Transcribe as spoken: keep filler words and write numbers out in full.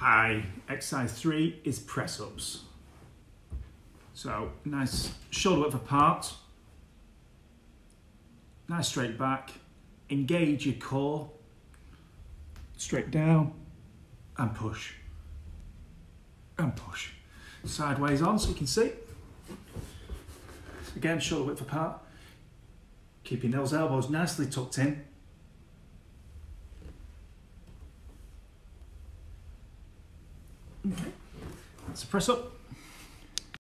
Hi, exercise three is press ups. So nice shoulder width apart, nice straight back, engage your core, straight down and push, and push. Sideways on so you can see. Again, shoulder width apart, keeping those elbows nicely tucked in. Okay, that's a press up.